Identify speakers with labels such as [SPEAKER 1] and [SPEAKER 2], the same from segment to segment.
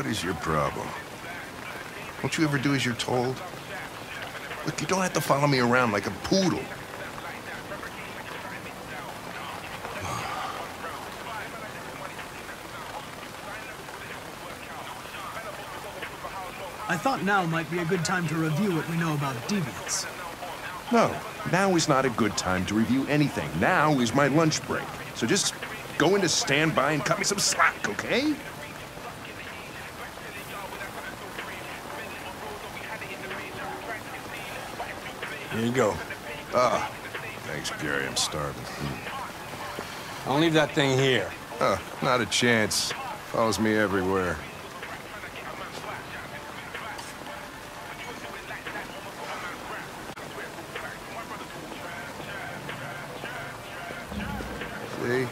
[SPEAKER 1] What is your problem? Won't you ever do as you're told? Look, you don't have to follow me around like a poodle.
[SPEAKER 2] I thought now might be a good time to review what we know about deviants.
[SPEAKER 1] No, now is not a good time to review anything. Now is my lunch break. So just go into standby and cut me some slack, okay?
[SPEAKER 3] Here you go.
[SPEAKER 1] Ah, thanks, Gary. I'm starving.
[SPEAKER 3] I'll leave that thing here.
[SPEAKER 1] Not a chance. Follows me everywhere. See?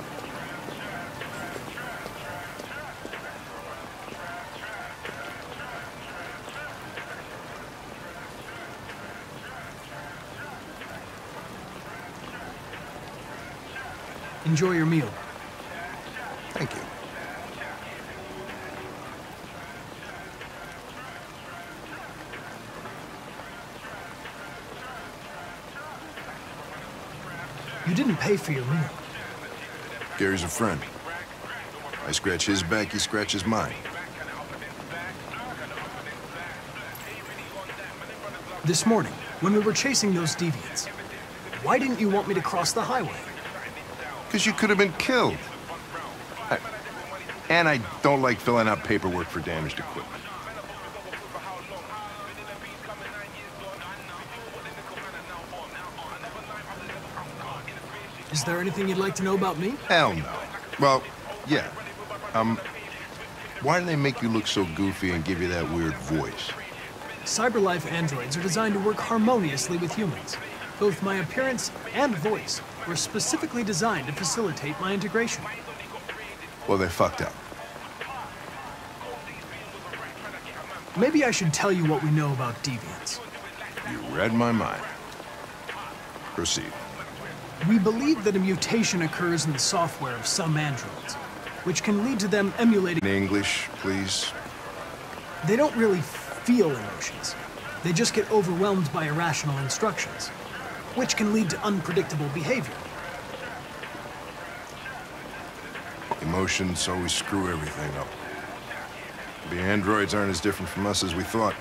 [SPEAKER 2] Enjoy your meal.
[SPEAKER 1] Thank you.
[SPEAKER 2] You didn't pay for your meal.
[SPEAKER 1] Gary's a friend. I scratch his back, he scratches mine.
[SPEAKER 2] This morning, when we were chasing those deviants, why didn't you want me to cross the highway?
[SPEAKER 1] Because you could have been killed. And I don't like filling out paperwork for damaged equipment.
[SPEAKER 2] Is there anything you'd like to know about me?
[SPEAKER 1] Hell no. Well, yeah. Why do they make you look so goofy and give you that weird voice?
[SPEAKER 2] CyberLife androids are designed to work harmoniously with humans. Both my appearance and voice were specifically designed to facilitate my integration.
[SPEAKER 1] Well, they fucked up.
[SPEAKER 2] Maybe I should tell you what we know about deviants.
[SPEAKER 1] You read my mind. Proceed.
[SPEAKER 2] We believe that a mutation occurs in the software of some androids, which can lead to them emulating...
[SPEAKER 1] In English, please.
[SPEAKER 2] They don't really feel emotions. They just get overwhelmed by irrational instructions, which can lead to unpredictable behavior.
[SPEAKER 1] Emotions always screw everything up. The androids aren't as different from us as we thought.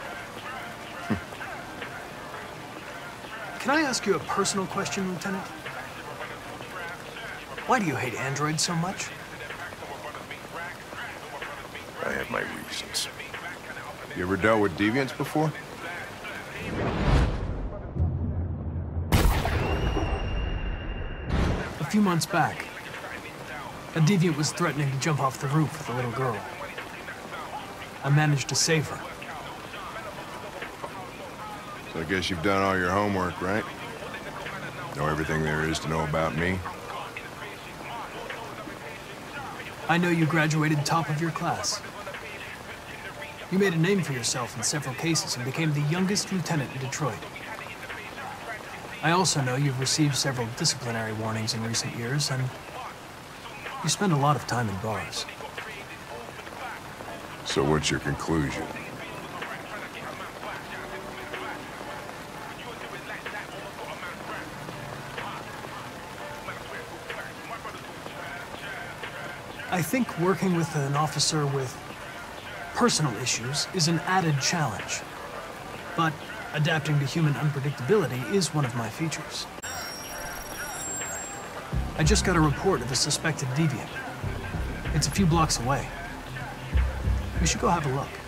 [SPEAKER 2] Can I ask you a personal question, Lieutenant? Why do you hate androids so much?
[SPEAKER 1] I have my reasons. You ever dealt with deviants before?
[SPEAKER 2] A few months back, a deviant was threatening to jump off the roof with a little girl. I managed to save her.
[SPEAKER 1] So I guess you've done all your homework, right? Know everything there is to know about me?
[SPEAKER 2] I know you graduated top of your class. You made a name for yourself in several cases and became the youngest lieutenant in Detroit. I also know you've received several disciplinary warnings in recent years, and you spend a lot of time in bars.
[SPEAKER 1] So what's your conclusion?
[SPEAKER 2] I think working with an officer with personal issues is an added challenge. But adapting to human unpredictability is one of my features. I just got a report of a suspected deviant. It's a few blocks away. We should go have a look.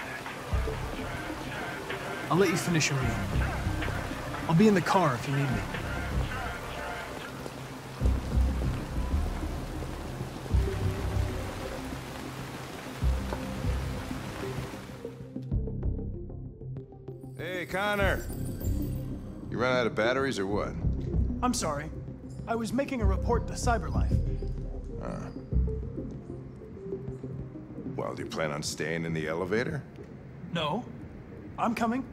[SPEAKER 2] I'll let you finish your meal. I'll be in the car if you need me.
[SPEAKER 1] Hey, Connor! You run out of batteries or what?
[SPEAKER 2] I'm sorry. I was making a report to CyberLife.
[SPEAKER 1] Well, do you plan on staying in the elevator?
[SPEAKER 2] No. I'm coming.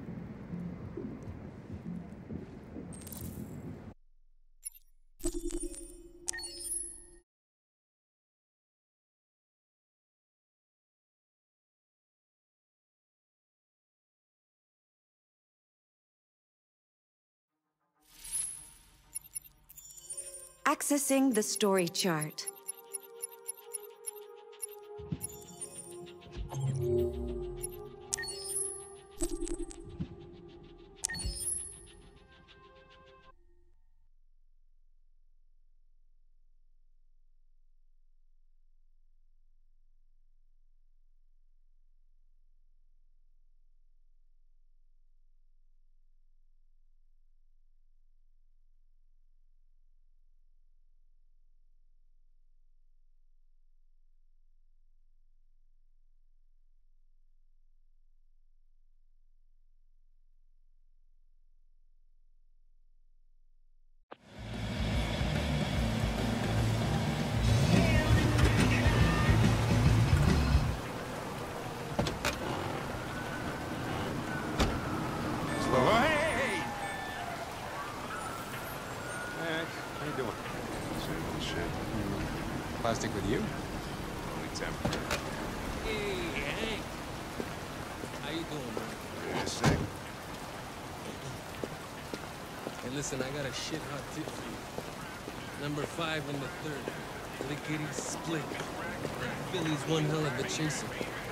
[SPEAKER 4] Accessing the story chart.
[SPEAKER 3] Plastic with you?
[SPEAKER 1] Only temporary.
[SPEAKER 3] Hey, Hank. How you doing, man?
[SPEAKER 1] Yeah, sick.
[SPEAKER 3] Hey, listen, I got a shit hot tip for you. Number 5 in the 3rd. Lickety split. Philly's one hell of a chaser.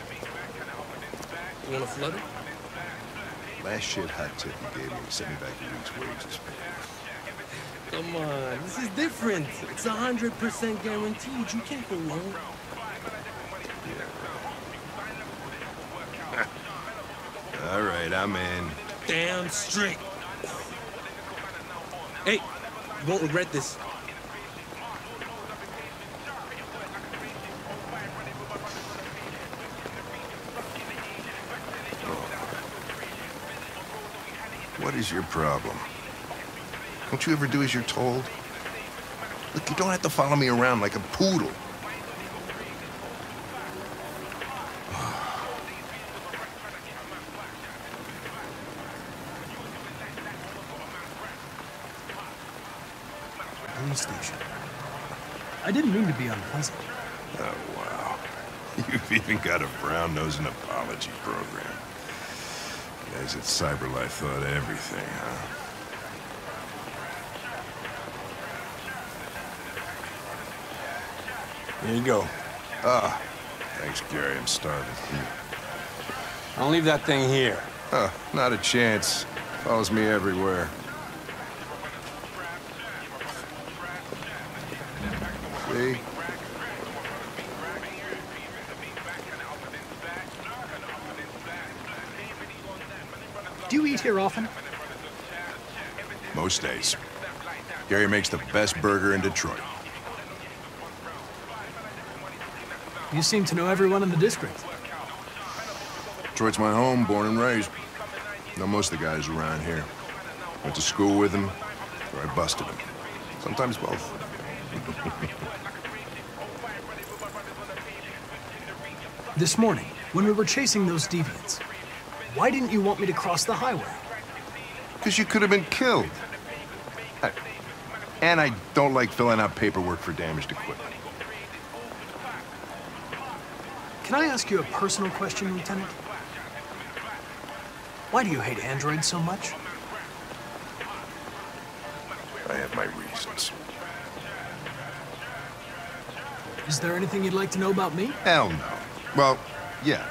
[SPEAKER 3] You wanna flood it?
[SPEAKER 1] Last shit hot tip you gave me sent me back a week's wages.
[SPEAKER 3] Come on, this is different. It's 100% guaranteed. You can't go wrong.
[SPEAKER 1] All right, I'm in.
[SPEAKER 3] Damn straight. Hey, you won't regret this.
[SPEAKER 1] What is your problem? Don't you ever do as you're told? Look, you don't have to follow me around like a poodle.
[SPEAKER 2] Police station. I didn't mean to be unpleasant.
[SPEAKER 1] Oh, wow. You've even got a brown-nosing apology program. Guys at CyberLife thought of everything, huh?
[SPEAKER 3] Here you go.
[SPEAKER 1] Ah, thanks, Gary. I'm starving.
[SPEAKER 3] I'll leave that thing here.
[SPEAKER 1] Not a chance. Follows me everywhere. See?
[SPEAKER 2] Do you eat here often?
[SPEAKER 1] Most days. Gary makes the best burger in Detroit.
[SPEAKER 2] You seem to know everyone in the district.
[SPEAKER 1] Detroit's my home, born and raised. Know most of the guys around here. Went to school with them, or I busted them. Sometimes both.
[SPEAKER 2] This morning, when we were chasing those deviants, why didn't you want me to cross the highway?
[SPEAKER 1] Because you could have been killed. And I don't like filling out paperwork for damaged equipment.
[SPEAKER 2] Can I ask you a personal question, Lieutenant? Why do you hate androids so much?
[SPEAKER 1] I have my reasons.
[SPEAKER 2] Is there anything you'd like to know about me?
[SPEAKER 1] Hell no. Well, yeah.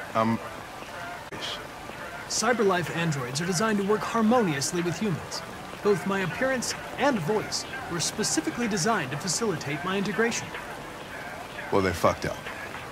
[SPEAKER 2] CyberLife androids are designed to work harmoniously with humans. Both my appearance and voice were specifically designed to facilitate my integration.
[SPEAKER 1] Well, they fucked up.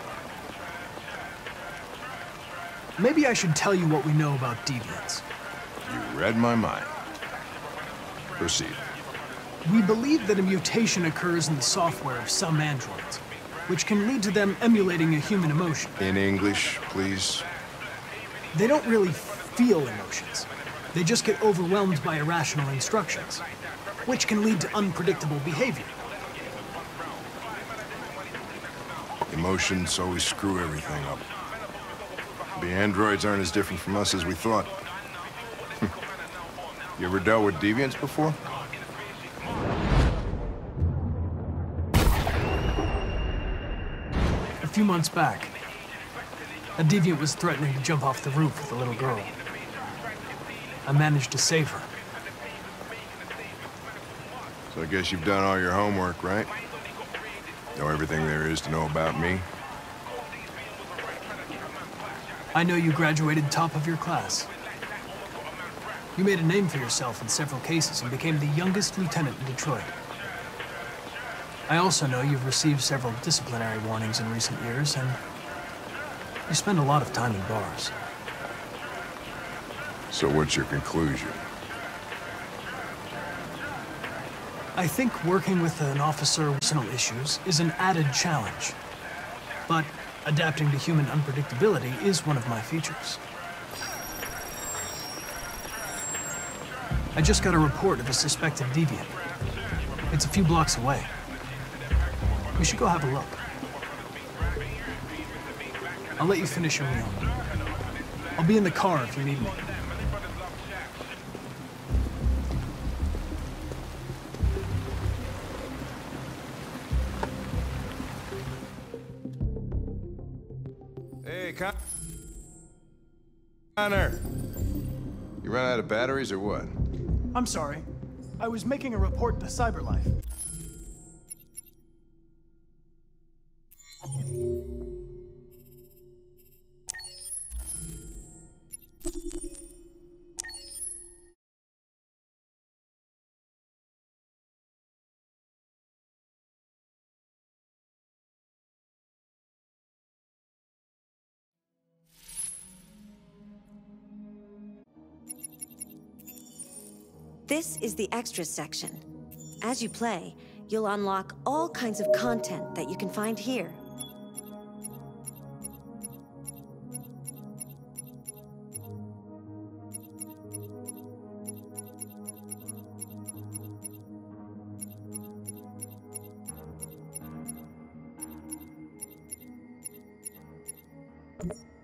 [SPEAKER 2] Maybe I should tell you what we know about deviants.
[SPEAKER 1] You read my mind. Proceed.
[SPEAKER 2] We believe that a mutation occurs in the software of some androids, which can lead to them emulating a human emotion.
[SPEAKER 1] In English, please.
[SPEAKER 2] They don't really feel emotions. They just get overwhelmed by irrational instructions, which can lead to unpredictable behavior.
[SPEAKER 1] Emotions always screw everything up. The androids aren't as different from us as we thought. You ever dealt with deviants before?
[SPEAKER 2] A few months back, a deviant was threatening to jump off the roof with a little girl. I managed to save her.
[SPEAKER 1] So I guess you've done all your homework, right? Know everything there is to know about me?
[SPEAKER 2] I know you graduated top of your class. You made a name for yourself in several cases and became the youngest lieutenant in Detroit. I also know you've received several disciplinary warnings in recent years, and you spend a lot of time in bars.
[SPEAKER 1] So what's your conclusion?
[SPEAKER 2] I think working with an officer with personal issues is an added challenge. But adapting to human unpredictability is one of my features. I just got a report of a suspected deviant. It's a few blocks away. We should go have a look. I'll let you finish your meal. I'll be in the car if you need me.
[SPEAKER 1] Hey, Connor! You run out of batteries or what?
[SPEAKER 2] I'm sorry. I was making a report to CyberLife.
[SPEAKER 4] This is the extras section. As you play, you'll unlock all kinds of content that you can find here.
[SPEAKER 1] You